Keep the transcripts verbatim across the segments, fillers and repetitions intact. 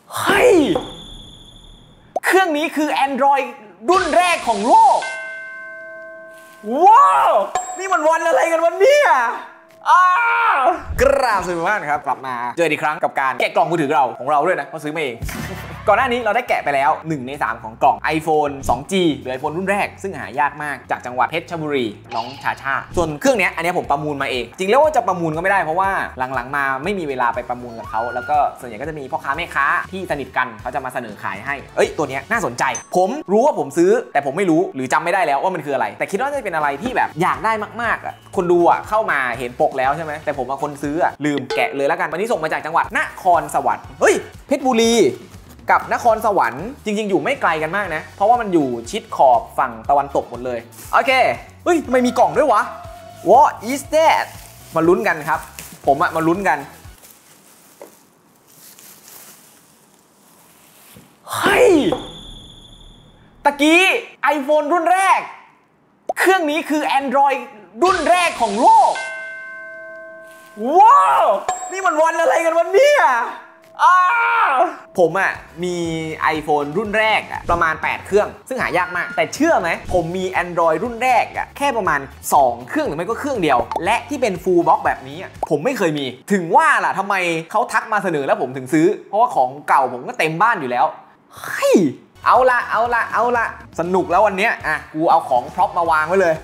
เฮ้ยเครื่องนี้คือ Android รุ่นแรกของโลกว้าวนี่มันวันอะไรกันวันนี้อ่ากราบสวัสดีทุกท่านครับกลับมาเจออีกครั้งกับการแกะกล่องมือถือเราของเราด้วยนะเพราะซื้อมาเอง ก่อนหน้านี้เราได้แกะไปแล้วหนึ่งในสามของกล่อง iPhone ทู จี หรือ iPhone รุ่นแรกซึ่งหายากมากจากจังหวัดเพชรบุรีน้องชาชาส่วนเครื่องนี้อันนี้ผมประมูลมาเองจริงแล้วว่าจะประมูลก็ไม่ได้เพราะว่าหลังๆมาไม่มีเวลาไปประมูลกับเขาแล้วก็ส่วนใหญ่ก็จะมีพ่อค้าแม่ค้าที่สนิทกันเขาจะมาเสนอขายให้เอ้ยตัวนี้น่าสนใจผมรู้ว่าผมซื้อแต่ผมไม่รู้หรือจำไม่ได้แล้วว่ามันคืออะไรแต่คิดว่าจะเป็นอะไรที่แบบอยากได้มากๆอ่ะคนดูอ่ะเข้ามาเห็นปกแล้วใช่ไหมแต่ผมเป็นคนซื้ออ่ะลืมแกะเลยแล้วกันวันนี้ส่งมาจากจังหวัดนครสวรรค์เฮ้ยเพชรบุรีกับนครสวรรค์จริงๆอยู่ไม่ไกลกันมากนะเพราะว่ามันอยู่ชิดขอบฝั่งตะวันตกหมดเลยโอเคเฮ้ยทำไมมีกล่องด้วยวะ What is that มาลุ้นกันครับผมอะมาลุ้นกันเฮ้ยตะกี้ iPhone รุ่นแรกเครื่องนี้คือ Android รุ่นแรกของโลกว้าวนี่มันวันอะไรกันวันนี้ผมอ่ะมี iPhone รุ่นแรกอ่ะประมาณแปดเครื่องซึ่งหายากมากแต่เชื่อไหมผมมี Android รุ่นแรกอ่ะแค่ประมาณสองเครื่องหรือไม่ก็เครื่องเดียวและที่เป็น Full Box แบบนี้อ่ะผมไม่เคยมีถึงว่าล่ะทำไมเขาทักมาเสนอแล้วผมถึงซื้อเพราะว่าของเก่าผมก็เต็มบ้านอยู่แล้วเฮ้ยเอาละเอาละเอาละสนุกแล้ววันนี้อ่ะกูเอาของพร็อพมาวางไว้เลย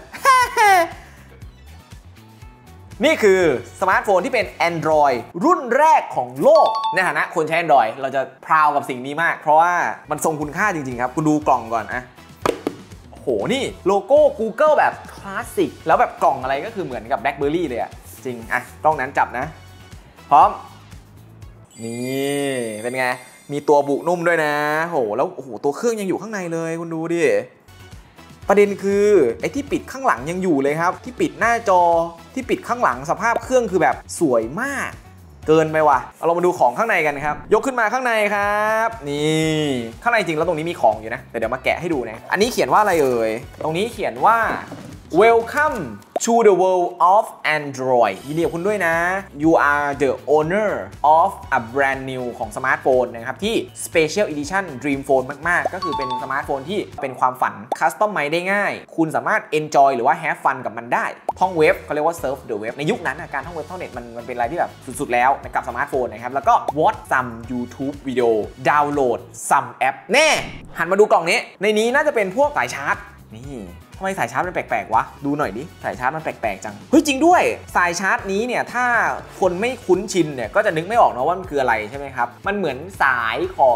นี่คือสมาร์ทโฟนที่เป็น Android รุ่นแรกของโลกในฐานะคนใช้ Android เราจะพราวกับสิ่งนี้มากเพราะว่ามันทรงคุณค่าจริงๆครับคุณดูกล่องก่อนอะโอ้โหนี่โลโก้ Google แบบคลาสสิกแล้วแบบกล่องอะไรก็คือเหมือนกับ BlackBerry เลยอะจริงอะกล้องนั้นจับนะพร้อมนี่เป็นไงมีตัวบุนุ่มด้วยนะโหแล้วโอ้โหตัวเครื่องยังอยู่ข้างในเลยคุณดูดิประเด็นคือไอ้ที่ปิดข้างหลังยังอยู่เลยครับที่ปิดหน้าจอที่ปิดข้างหลังสภาพเครื่องคือแบบสวยมากเกินไปว่ะเอาเรามาดูของข้างในกันครับยกขึ้นมาข้างในครับนี่ข้างในจริงแล้วตรงนี้มีของอยู่นะแต่เดี๋ยวมาแกะให้ดูนะอันนี้เขียนว่าอะไรเอ่ยตรงนี้เขียนว่า Welcome to the world of Android ยินดีกับคุณด้วยนะ You are the owner of a brand new ของสมาร์ทโฟนนะครับที่ Special Edition Dream Phone มากๆก็คือเป็นสมาร์ทโฟนที่เป็นความฝัน Custom ได้ง่ายคุณสามารถ Enjoy หรือว่า Have Fun กับมันได้ท่องเว็บเขาเรียกว่า Surf the Web ในยุคนั้นการท่องเว็บท่องเน็ตมันมันเป็นอะไรที่แบบสุดๆแล้วกับสมาร์ทโฟนนะครับแล้วก็ Watch some YouTube video Download some app แน่หันมาดูกล่องนี้ในนี้น่าจะเป็นพวกสายชาร์จนี่ทำไมสายชาร์จมันแปลกๆวะดูหน่อยดิสายชาร์จมันแปลกๆจังเฮ้ยจริงด้วยสายชาร์จนี้เนี่ยถ้าคนไม่คุ้นชินเนี่ยก็จะนึกไม่ออกนะว่ามันคืออะไรใช่ไหมครับมันเหมือนสายของ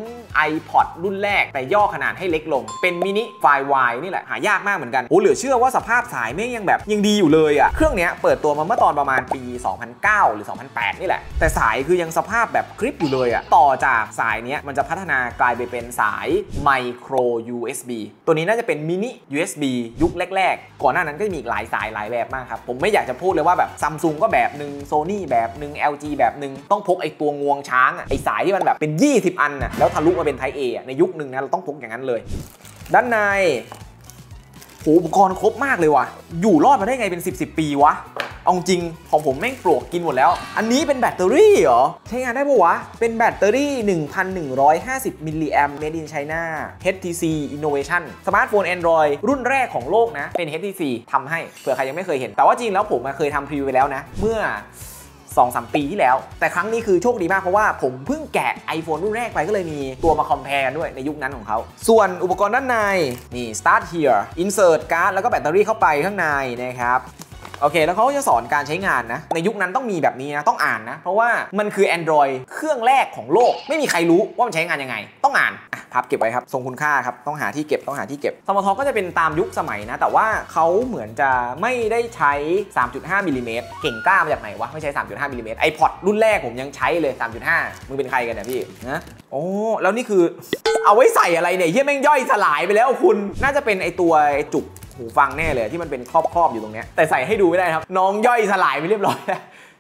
iPod รุ่นแรกแต่ย่อขนาดให้เล็กลงเป็นมินิไฟล์ Y นี่แหละหายากมากเหมือนกันโอ้เหลือเชื่อว่าสภาพสายแม่งยังแบบยังดีอยู่เลยอ่ะเครื่องนี้เปิดตัวมาเมื่อตอนประมาณปีสองพันเก้าหรือสองพันแปดนี่แหละแต่สายคือยังสภาพแบบกริปอยู่เลยอ่ะต่อจากสายนี้มันจะพัฒนากลายไปเป็นสายไมโคร ยู เอส บี ตัวนี้น่าจะเป็นมินิ ยู เอส บี ยุคแรกๆก่อนหน้านั้นก็จะมีอีกหลายสายหลายแบบมากครับผมไม่อยากจะพูดเลยว่าแบบ Samsung ก็แบบนึง Sony แบบนึง แอล จี แบบนึงต้องพกไอตัวงวงช้างอ่ะไอสายที่มันแบบเป็นยี่สิบอันน่ะแล้วทะลุมาเป็น Type A อ่ะในยุคนึงนะเราต้องพกอย่างนั้นเลยด้านในโหอุปกรณ์ครบมากเลยว่ะอยู่รอดมาได้ไงเป็นสิบ สิบปีวะเอาจริงของผมแม่งปลวกกินหมดแล้วอันนี้เป็นแบตเตอรี่เหรอใช้งานได้ปะวะเป็นแบตเตอรี่ หนึ่งพันหนึ่งร้อยห้าสิบ มิลลิแอมป์ Made in China เอช ที ซี Innovation สมาร์ทโฟน Android รุ่นแรกของโลกนะเป็น เอช ที ซี ทำให้เผื่อใครยังไม่เคยเห็นแต่ว่าจริงแล้วผมเคยทำพรีวิวไปแล้วนะเมื่อ สองสาม ปีที่แล้วแต่ครั้งนี้คือโชคดีมากเพราะว่าผมเพิ่งแกะ iPhone รุ่นแรกไปก็เลยมีตัวมาคอมเพลด้วยในยุคนั้นของเขาส่วนอุปกรณ์ด้านในนี่ start here insert card แล้วก็แบตเตอรี่เข้าไปข้างในนะครับโอเคแล้วเขาก็จะสอนการใช้งานนะในยุคนั้นต้องมีแบบนี้นะต้องอ่านนะเพราะว่ามันคือ Android เครื่องแรกของโลกไม่มีใครรู้ว่ามันใช้งานยังไงต้องอ่านพับเก็บไว้ครับทรงคุณค่าครับต้องหาที่เก็บต้องหาที่เก็บสมทก็จะเป็นตามยุคสมัยนะแต่ว่าเขาเหมือนจะไม่ได้ใช้ สามจุดห้า มิลลิเมตรเก่งกล้ามาจากไหนวะไม่ใช้ สามจุดห้า มิลลิเมตร iPod รุ่นแรกผมยังใช้เลย สามจุดห้า มึงเป็นใครกันเนี่ยพี่นะโอ้แล้วนี่คือเอาไว้ใส่อะไรเนี่ยเหี้ยแม่งย่อยสลายไปแล้วคุณน่าจะเป็นไอตัวจุกหูฟังแน่เลยที่มันเป็นครอบๆอยู่ตรงนี้แต่ใส่ให้ดูไม่ได้ครับน้องย่อยสลายไปเรียบร้อยแล้ว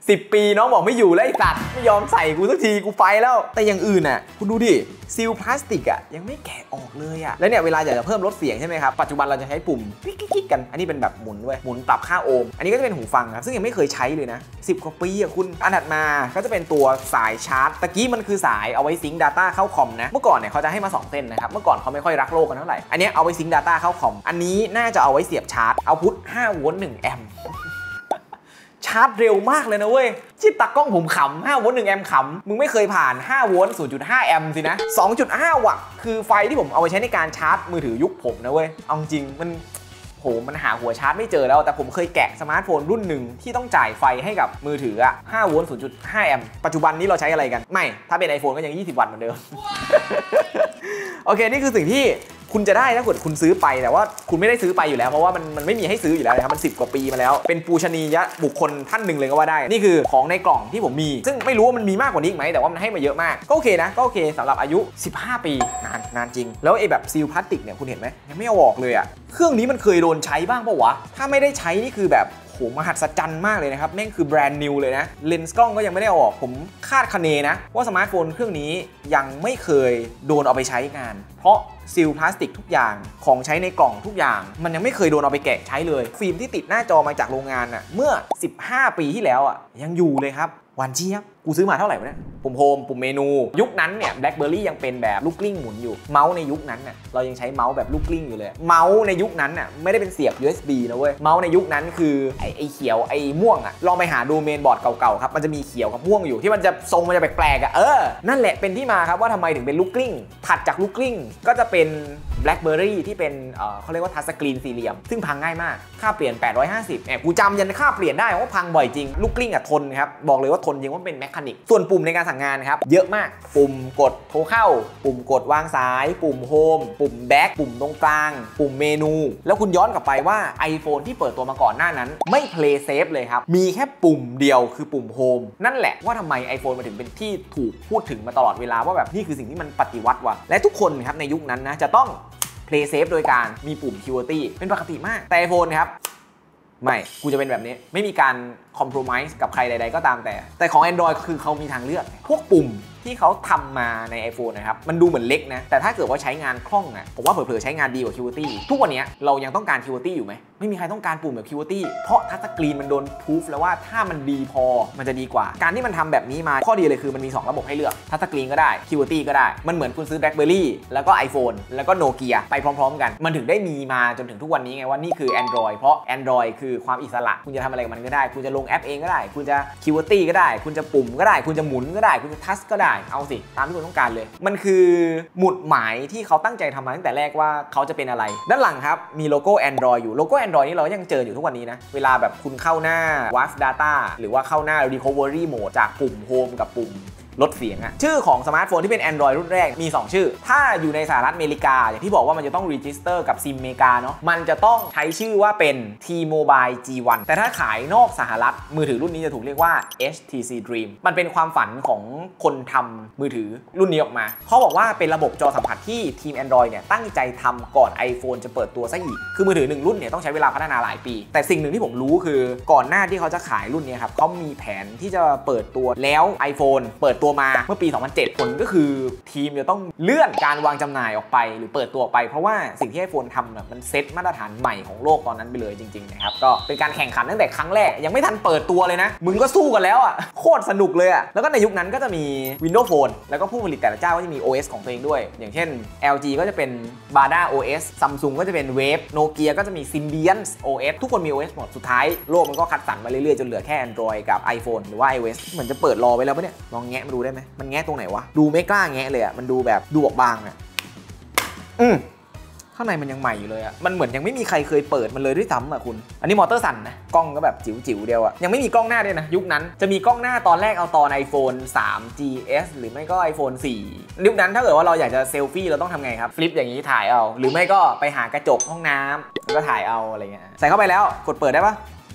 สิบปีน้องบอกไม่อยู่แล้วไอ้สัตว์ไม่ยอมใส่กูสักทีกูไปแล้วแต่อย่างอื่นน่ะคุณดูดิซีลพลาสติกอ่ะยังไม่แกะออกเลยอ่ะแล้วเนี่ยเวลาอยากจะเพิ่มลดเสียงใช่ไหมครับปัจจุบันเราจะใช้ปุ่มกิ๊กๆกันอันนี้เป็นแบบหมุนเว้ยหมุนปรับค่าโอห์มอันนี้ก็จะเป็นหูฟังครับซึ่งยังไม่เคยใช้เลยนะสิบกว่าปีอ่ะคุณอันถัดมาก็จะเป็นตัวสายชาร์จตะกี้มันคือสายเอาไว้ซิงค์ Data เข้าคอมนะเมื่อก่อนเนี่ยเขาจะให้มาสองเส้นนะครับเมื่อก่อนเขาไม่ค่อยรักโลกกันเท่าไหร่อันนี้เอาไว้ซิงค์ Data เข้าคอมอันนี้น่าจะเอาไว้เสียบชาร์จเอาพุทห้าโวลต์หนึ่งแอมป์ชาร์จเร็วมากเลยนะเว้ยจิตตากล้องผมขำห้าโวลต์หนึ่งแอมป์ขำมึงไม่เคยผ่านห้าโวลต์ ศูนย์จุดห้า แอมป์สินะ สองจุดห้า วัตต์คือไฟที่ผมเอาไปใช้ในการชาร์จมือถือยุคผมนะเว้ยเอาจริงมันโหมันหาหัวชาร์จไม่เจอแล้วแต่ผมเคยแกะสมาร์ทโฟนรุ่นหนึ่งที่ต้องจ่ายไฟให้กับมือถืออะห้าโวลต์ ศูนย์จุดห้า แอมป์ปัจจุบันนี้เราใช้อะไรกันไม่ถ้าเป็น iPhone ก็ยังยี่สิบวัตต์เหมือนเดิม โอเคนี่คือสิ่งที่คุณจะได้ถ้าเกิดคุณซื้อไปแต่ว่าคุณไม่ได้ซื้อไปอยู่แล้วเพราะว่ามันมันไม่มีให้ซื้ออยู่แล้วนะครับมันสิบกว่าปีมาแล้วเป็นปูชนียบุคคลท่านหนึ่งเลยก็ว่าได้นี่คือของในกล่องที่ผมมีซึ่งไม่รู้ว่ามันมีมากกว่านี้ไหมแต่ว่ามันให้มาเยอะมากก็โอเคนะก็โอเคสำหรับอายุสิบห้าปีนานนานจริงแล้วไอ้แบบซีลพลาสติกเนี่ยคุณเห็นไหมยังไม่เอาออกเลยอะเครื่องนี้มันเคยโดนใช้บ้างปะวะถ้าไม่ได้ใช้นี่คือแบบโหมหัศจรรย์มากเลยนะครับแม่งคือแบรนด์นิวเลยนะเลนส์กล้องก็ยังไม่ได้เอาออกผมคาดคะเนนะว่าสมาร์ทโฟนเครื่องนี้ยังไม่เคยโดนเอาไปใช้งานเพราะซีลพลาสติกทุกอย่างของใช้ในกล่องทุกอย่างมันยังไม่เคยโดนเอาไปแกะใช้เลยฟิล์มที่ติดหน้าจอมาจากโรงงานน่ะเมื่อสิบห้าปีที่แล้วอ่ะยังอยู่เลยครับหวานเจี๊ยบกูซื้อมาเท่าไหร่วะเนี่ยปุ่มโฮมปุ่มเมนูยุคนั้นเนี่ย BlackBerry ยังเป็นแบบลูกกลิ้งหมุนอยู่เมาส์ในยุคนั้นน่ะเรายังใช้เมาส์แบบลูกกลิ้งอยู่เลยเมาส์ในยุคนั้นน่ะไม่ได้เป็นเสียบ ยู เอส บี นะเว้ยเมาส์ในยุคนั้นคือไอ้ไอ้เขียวไอ้ม่วงอ่ะลองไปหาดูเมนบอร์ดเก่าๆครับมันจะมีเขียวกับม่วงอยู่ที่มันจะทรงมันจะแปลกๆอ่ะเออนั่นแหละเป็นที่มาครับว่าทำไมถึงเป็นลูกกลิ้งถัดจากลูกกลิ้งก็จะเป็น BlackBerry ที่เป็นเอ่อเขาเรียกว่าทัชสกรีนสี่เหลี่ยมซึ่งพังง่ายมากค่าเปลี่ยนแปดร้อยห้าสิบแอบกูจำยันค่าเปลี่ยนได้ว่าพังบ่อยจริงลูกกลิ้งอ่ะทนครับบอกเลยว่าทนจริงว่าเป็นแมคานิกส่วนปุ่มในการสั่งงานครับเยอะมากปุ่มกดโทรเข้าปุ่มกดวางสายปุ่มโฮมปุ่มแบ็คปุ่มตรงกลางปุ่มเมนูแล้วคุณย้อนกลับไปว่า iPhone ที่เปิดตัวมาก่อนหน้านั้นไม่ Play Safe เลยครับมีแค่ปุ่มเดียวคือปุ่มโฮมนั่นแหละว่าทำไม iPhone มาถึงเป็นที่ถูกพูดถึงมาตลอดเวลาว่าแบบนี่คือสิ่งที่มันปฏิวัติว่ะและทุกคนครับในยุคนั้นนะจะต้องPlay Safe โดยการมีปุ่ม คิว อาร์ ที เป็นปกติมากแต่ iPhone ครับไม่กูจะเป็นแบบนี้ไม่มีการคอมโพรไมซ์กับใครใดๆก็ตามแต่แต่ของ Android คือเขามีทางเลือกพวกปุ่มที่เขาทำมาใน iPhone นะครับมันดูเหมือนเล็กนะแต่ถ้าเกิดว่าใช้งานคล่องอ่ะผมว่าเผลอๆใช้งานดีกว่า คิว อาร์ ที ทุกวันนี้เรายังต้องการ คิว อาร์ ที อยู่ไหมไม่มีใครต้องการปุ่มแบบ คิว อาร์ ที เพราะทัชสกรีนมันโดนพิสูจแล้วว่าถ้ามันดีพอมันจะดีกว่าการที่มันทำแบบนี้มาข้อดีเลยคือมันมีสองระบบให้เลือกทัชสกรีนก็ได้ คิว อาร์ ที ก็ได้มันเหมือนคุณซื้อ BlackBerry แล้วก็ iPhone แล้วก็ Nokia ไปพร้อมๆกันมันถึงได้มีมาจนถึงทุกวันนี้ไงว่านี่คือ Android เพราะ Android คือความอิสระคุณจะทำอะไรกับมันก็ได้คุณจะลงแอปเองก็ได้คุณจะ คิว อาร์ ที ก็ได้คุณจะปุ่มก็ได้คุณจะหมุนก็ได้คุณจะทัชก็ได้เอาสิตามที่คุณต้องการเลยมันคือหมุดหมายที่เขาตั้งใจทำมาตั้งแต่แรกว่าเขาจะเป็นอะไรด้านหลังครับมีโลโก้ Android อยู่โลโก้ Android นี่เรายังเจออยู่ทุกวันนี้นะเวลาแบบคุณเข้าหน้า วาฟ Data หรือว่าเข้าหน้า Recovery Mode จากปุ่ม Home กับปุ่มลดเสียงอะชื่อของสมาร์ทโฟนที่เป็น Android รุ่นแรกมีสองชื่อถ้าอยู่ในสหรัฐอเมริกาอย่างที่บอกว่ามันจะต้อง Register กับซิมอเมริกาเนาะมันจะต้องใช้ชื่อว่าเป็น T-Mobile จี วัน แต่ถ้าขายนอกสหรัฐมือถือรุ่นนี้จะถูกเรียกว่า เอช ที ซี Dream มันเป็นความฝันของคนทำมือถือรุ่นนี้ออกมาเขาบอกว่าเป็นระบบจอสัมผัสที่ทีม Android เนี่ยตั้งใจทำก่อน iPhone จะเปิดตัวซะอีกคือมือถือหนึ่งรุ่นเนี่ยต้องใช้เวลาพัฒนาหลายปีแต่สิ่งหนึ่งที่ผมรู้คือก่อนหน้าที่เขาจะขายรุ่นนี้ครับเขามีแผนที่จะเปิดตัวแล้ว iPhone เปิดตัวมาเมื่อปีสองพันเจ็ดผลก็คือทีมจะต้องเลื่อนการวางจำหน่ายออกไปหรือเปิดตัวออกไปเพราะว่าสิ่งที่ iPhone ทำเนี่ยมันเซ็ตมาตรฐานใหม่ของโลกตอนนั้นไปเลยจริงๆนะครับก็เป็นการแข่งขันตั้งแต่ครั้งแรกยังไม่ทันเปิดตัวเลยนะมึงก็สู้กันแล้วอ่ะโคตรสนุกเลยอ่ะแล้วก็ในยุคนั้นก็จะมี Windows Phone แล้วก็ผู้ผลิตแต่ละเจ้าก็จะมี โอ เอส ของตัวเองด้วยอย่างเช่น แอล จี ก็จะเป็น บาร์ด้า โอ เอส Samsung ก็จะเป็น Wave Nokia ก็จะมี Symbian โอ เอส ทุกคนมี โอ เอส หมดสุดท้ายโลกมันก็คัดสรรมาเรื่อยๆจนเหลือแค่ Android กับ iPhone หรือว่า iOS เหมือนจะเปิดรอไว้แล้วปะเนี่ยลองแงะมาดูได้ไหมมันแงะตรงไหนวะดูไม่กล้าแงะเลยอ่ะมันดูแบบดูบางอ่ะอืมข้างในมันยังใหม่อยู่เลยอ่ะมันเหมือนยังไม่มีใครเคยเปิดมันเลยด้วยซ้ำอ่ะคุณอันนี้มอเตอร์สั่นนะกล้องก็แบบจิ๋วๆเดียวอ่ะยังไม่มีกล้องหน้าด้วยนะยุคนั้นจะมีกล้องหน้าตอนแรกเอาตอน iPhone ทรี จี เอส หรือไม่ก็ iPhone โฟร์ยุคนั้นถ้าเกิดว่าเราอยากจะเซลฟี่เราต้องทำไงครับฟลิปอย่างนี้ถ่ายเอาหรือไม่ก็ไปหากระจกห้องน้ำแล้วก็ถ่ายเอาอะไรเงี้ยใส่เข้าไปแล้วกดเปิดได้ปะ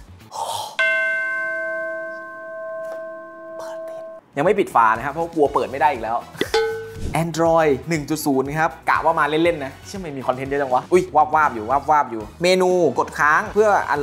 เปิดติดยังไม่ปิดฝานะครับเพราะกลัวเปิดไม่ได้อีกแล้วAndroid หนึ่งจุดศูนย์ ครับกะว่ามาเล่นๆนะเชื่อไม่มีคอนเทนต์เยอะจังวะอุ้ยวาบวาบอยู่วาบวาบอยู่เมนูกดค้างเพื่อ unlock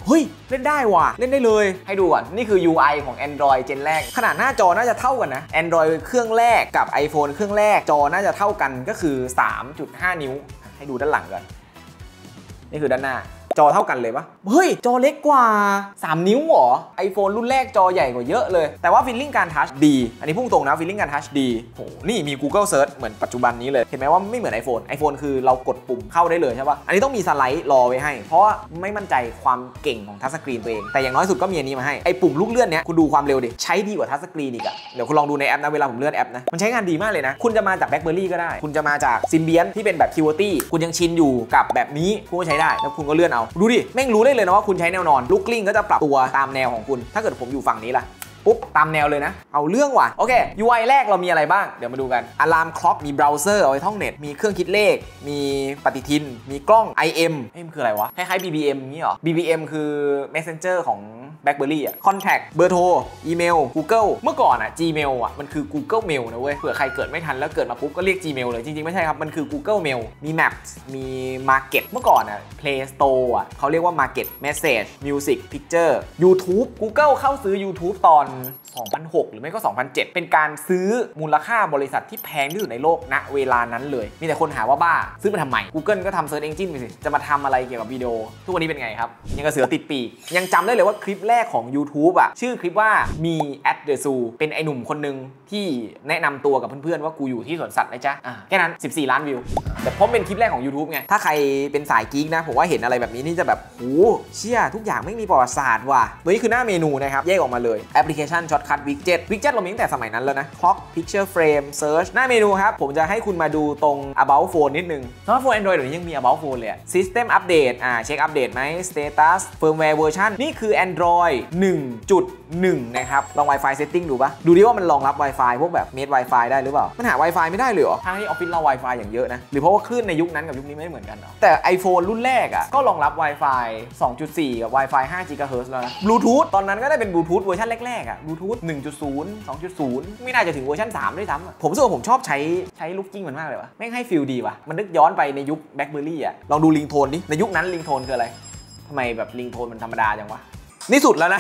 เฮ้ยเล่นได้ว่ะเล่นได้เลยให้ดูก่อนนี่คือ ยู ไอ ของ Android เจนแรกขนาดหน้าจอน่าจะเท่ากันนะ Android เครื่องแรกกับ iPhone เครื่องแรกจอน่าจะเท่ากันก็คือ สามจุดห้า นิ้วให้ดูด้านหลังก่อนนี่คือด้านหน้าจอเท่ากันเลยปะเฮ้ยจอเล็กกว่าสามนิ้วเหรอ iPhone รุ่นแรกจอใหญ่กว่าเยอะเลยแต่ว่าฟีลลิ่งการทัชดีอันนี้พุ่งตรงนะฟีลลิ่งการทัชดีโหนี่มี Google Search เหมือนปัจจุบันนี้เลยเห็นไหมว่าไม่เหมือน iPhone iPhone คือเรากดปุ่มเข้าได้เลยใช่ปะอันนี้ต้องมีสไลด์รอไว้ให้เพราะไม่มั่นใจความเก่งของทัชสกรีนตัวเองแต่อย่างน้อยสุดก็มีอันนี้มาให้ไอ้ปุ่มลูกเลื่อนเนี้ยคุณดูความเร็วดิใช้ดีกว่าทัชสกรีนอีกอะเดี๋ยวคุณลองดูในแอปนะเวลาผมเลื่อนแอปนะมันใช้งานดีมากเลยนะคุณจะมาจาก BlackBerry ก็ได้คุณจะมาจาก Symbian ที่เป็นแบบ QWERTY คุณยังชินอยู่กับแบบนี้คุณก็ใช้ได้แล้วคุณก็เลื่อนเอาดูดิแม่งรู้ได้เลยนะว่าคุณใช้แนวนอนลูกกลิ้งก็จะปรับตัวตามแนวของคุณถ้าเกิดผมอยู่ฝั่งนี้ล่ะปุ๊บตามแนวเลยนะเอาเรื่องว่ะโอเค ยู ไอ แรกเรามีอะไรบ้างเดี๋ยวมาดูกันอะลามคล็อกมีเบราว์เซอร์เอาไว้ท่องเน็ตมีเครื่องคิดเลขมีปฏิทินมีกล้อง ไอ เอ็ม เอ็มคืออะไรวะคล้ายๆ บี บี เอ็ม งี้เหรอ บี บี เอ็ม คือ Messenger ของ BlackBerry อ่ะ Contact เบอร์โทรอีเมล Google เมื่อก่อนอ่ะ Gmail อ่ะมันคือ Google Mail นะเว้ยเผื่อใครเกิดไม่ทันแล้วเกิดมาปุ๊บก็เรียก Gmail เลยจริงๆไม่ใช่ครับมันคือ Google Mail มี Maps มี Market เมื่อก่อนอ่ะ Play Store อ่ะเขาเรียกว่า Market Message Music Picture YouTube Google เข้าซื้อ YouTube ตอนสองพันหกหรือไม่ก็สองพันเจ็ดเป็นการซื้อมูลค่าบริษัทที่แพงที่สุดในโลกณเวลานั้นเลยมีแต่คนหาว่าบ้าซื้อมาทำไม Google ก็ทำ Search Engine ไปสิจะมาทำอะไรเกี่ยวกับวิดีโอทุกวันนี้เป็นไงครับยังกระเสือติดปีกยังจำได้เลยว่าคลิปแรกของ YouTube อ่ะชื่อคลิปว่ามี at the zoo เป็นไอหนุ่มคนนึงที่แนะนำตัวกับเพื่อนๆว่ากูอยู่ที่สวนสัตว์นะจ๊ะแค่นั้นสิบสี่ล้านวิวแต่เพราะเป็นคลิปแรกของ YouTube ไงถ้าใครเป็นสายกิ๊กนะผมว่าเห็นอะไรแบบนี้นี่จะแบบโหเชี่ยทุกอย่างไม่มีประวัติศาสตร์ว่ะตัวนี้คือหน้าเมนูนะครับแยกออกมาเลยแอปพลิเคชัน Shortcut Widget Widget เรามีตั้งแต่สมัยนั้นแล้วนะ Clock Picture Frame Search หน้าเมนูครับผมจะให้คุณมาดูตรง About Phone นิดนึงสำหรับ Phone Android เดี๋ยวนี้ยังมี About Phone เลย System Update อ่าเช็คอัปเดตไหม Status Firmware Version นี่คือ Android หนึ่งจุดหนึ่ง นะครับลอง Wi-Fi Setting ดูปะดูดิว่ามันรองรับ Wi-Fi พวกแบบ Made Wi-Fi ได้หรือเปล่ามันหา Wi-Fi ไม่ได้เลยเหรอทางที่ออฟฟิศเรา Wi-Fi อย่างเยอะนะหรือเพราะว่าคลื่นในยุคนั้นกับยุคนี้ไม่เหมือนกันเหรอแต่ iPhone รุ่นแรกอ่ะก็รองรับ Wi-Fi สองจุดสี่ กับ Wi-Fi ห้า กิกะเฮิรตซ์ แล้วนะ Bluetooth ตอนนั้นก็ได้เป็น Bluetooth เวอร์ชันแรกๆอ่ะ Bluetooth หนึ่งจุดศูนย์ สองจุดศูนย์ ไม่น่าจะถึงเวอร์ชันสามด้วยซ้ำผมรู้สึกว่าผมชอบใช้ใช้ลุคกิ้งมันมากเลยวะแม่งให้ฟีลดีว่ะมันนึกย้อนไปในยุค BlackBerry อ่ะลองดูลิงโทนดิในยุคนั้นลิงโทนคืออะไรทำไมแบบลิงโทนมันธรรมดาจังวะนี่สุดแล้วนะ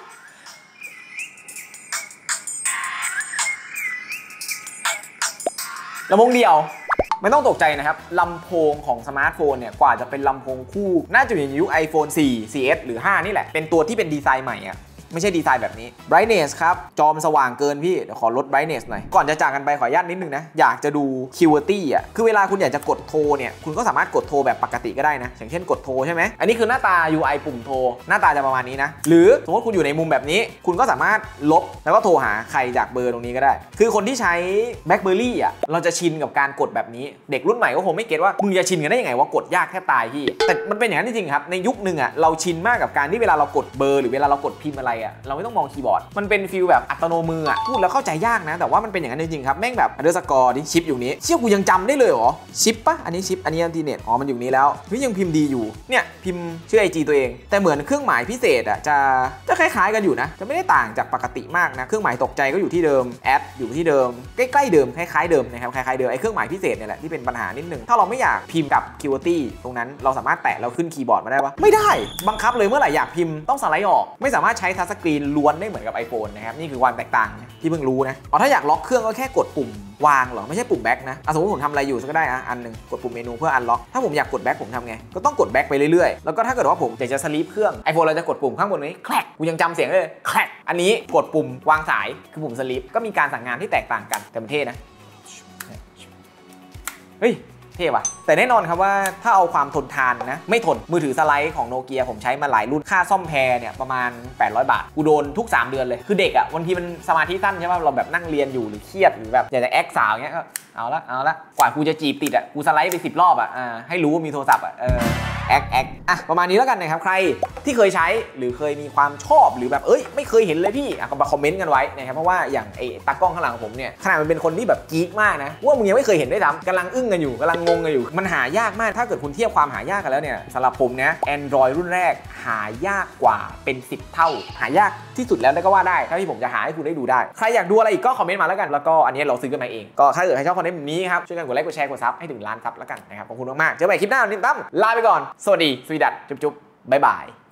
ลำโพงเดียวไม่ต้องตกใจนะครับลำโพงของสมาร์ทโฟนเนี่ยกว่าจะเป็นลำโพงคู่น่าจะอยู่ในยุค iPhone โฟร์ ซี เอส หรือห้านี่แหละเป็นตัวที่เป็นดีไซน์ใหม่อ่ะไม่ใช่ดีไซน์แบบนี้ brightness ครับจอมสว่างเกินพี่เดี๋ยวขอลด brightness หน่อยก่อนจะจากกันไปขออนุญาตนิดนึงนะอยากจะดู QWERTY อ่ะคือเวลาคุณอยากจะกดโทรเนี่ยคุณก็สามารถกดโทรแบบปกติก็ได้นะอย่างเช่นกดโทรใช่ไหมอันนี้คือหน้าตา ยู ไอ ปุ่มโทรหน้าตาจะประมาณนี้นะหรือสมมติคุณอยู่ในมุมแบบนี้คุณก็สามารถลบแล้วก็โทรหาใครจากเบอร์ตรงนี้ก็ได้คือคนที่ใช้ BlackBerry อ่ะเราจะชินกับการกดแบบนี้เด็กรุ่นใหม่ก็คงไม่เก็ตว่ามึงจะชินกันได้ยังไงว่ากดยากแทบตายพี่แต่มันเป็นอย่างนั้นจริงๆครับในยุคนึงอ่ะเราชินมากกับการที่เวลาเรากดเบอร์หรือเวลาเรากดพิมพ์อะไรอ่ะเราไม่ต้องมองคีย์บอร์ดมันเป็นฟีลแบบอัตโนมืออ่ะพูดแล้วเข้าใจยากนะแต่ว่ามันเป็นอย่างนั้นจริงๆครับแม่งแบบอันเดอร์สกอร์ที่ชิปอยู่นี้เชื่อกูยังจำได้เลยเหรอชิปปะอันนี้ชิปอันนี้อันทีเน็ตอ๋อมันอยู่นี้แล้วนี่ยังพิมพ์ดีอยู่เนี่ยพิมพ์ชื่อ ไอ จี ตัวเองแต่เหมือนเครื่องหมายพิเศษอ่ะจะจะคล้ายๆกันอยู่นะจะไม่ได้ต่างจากปกติมากนะเครื่องหมายตกใจก็อยู่ที่เดิมแอดอยู่ที่เดิมใกล้ๆเดิมคล้ายๆเดิมนะครับคล้ายๆเดิมไอ้เครื่องหมายพิเศษเนี่ยแหละที่เป็นปัญหานิดนึงถ้าเราไม่อยากพิมพ์กับ QWERTY ตรงนั้นเราสามารถแตะแล้วขึ้นคีย์บอร์ดมาได้ปะไม่ได้บังคับเลยเมื่อไหร่อยากพิมพ์ต้องสไลด์ออกไม่สามารถใช้ทัชสกรีนล้วนได้เหมือนกับ iPhone นะครับนี่คือความแตกต่างที่เพิ่งรู้นะอ๋อถ้าอยากล็อกเครื่องก็แค่กดปุ่มวางเหรอไม่ใช่ปุ่มแบ็กนะสมมติผมทำอะไรอยู่ก็ได้อะอันนึงกดปุ่มเมนูเพื่ออันล็อกถ้าผมอยากกดแบ็กผมทำไงก็ต้องกดแบ็กไปเรื่อยๆแล้วก็ถ้าเกิดว่าผมอยากจะสลีปเครื่อง iPhone เราจะกดปุ่มข้างบนนี้แคลกกูยังจำเสียงเลยแคลกอันนี้กดปุ่มวางสายคือปุ่มสลีปก็มีการสั่งงานที่แตกต่างกันแต่มันเท่นะเฮ้ยเท่ว่ะแต่แน่นอนครับว่าถ้าเอาความทนทานนะไม่ทนมือถือสไลด์ของโนเกียผมใช้มาหลายรุ่นค่าซ่อมแพรเนี่ยประมาณแปดร้อยบาทกูโดนทุกสามเดือนเลยคือเด็กอ่ะบางทีมันสมาธิสั้นใช่ป่ะเราแบบนั่งเรียนอยู่หรือเครียดหรือแบบอยากจะแอคสาวเงี้ยก็เอาละเอาละกว่ากูจะจีบติดอ่ะกูสไลด์ไปสิบรอบอ่ะให้รู้ว่ามีโทรศัพท์อ่ะเออแอคแอคอ่ะประมาณนี้แล้วกันนะครับใครที่เคยใช้หรือเคยมีความชอบหรือแบบเอ้ยไม่เคยเห็นเลยพี่อ่ะก็มาคอมเมนต์กันไว้นะครับเพราะว่าอย่างไอ้ตากล้องข้างหลังผมเนี่ยขนาดมันเป็นคนที่แบบกิ๊กมากนะว่ามึงยังไม่เคยเห็นด้วยซ้ำกำลังอึ้งกันอยู่กำลังงงกันอยู่มันหายากมากถ้าเกิดคุณเทียบความหายากกันแล้วเนี่ยสำหรับผมนะ Android รุ่นแรกหายากกว่าเป็นสิบเท่าหายากที่สุดแล้วได้ก็ว่าได้ถ้าที่ผมจะหาให้คุณได้ดูได้ใครอยากดูอะไรอีกก็คอมเมนต์มาแล้วกันแล้วก็อันนี้เราซื้อกันมาเองก็ถ้าเกิดใครชอบคอนเทนต์แบบนี้ครับช่วยกันกดไลค์กดแชร์กดซับให้ถึงล้านซับแล้วกันนะครับขอบคุณมากๆเจอกันใหม่คลิปหน้าวันนี้ตั้มลาไปก่อนสวัสดีสวีดัตจุ๊บๆบ๊ายบาย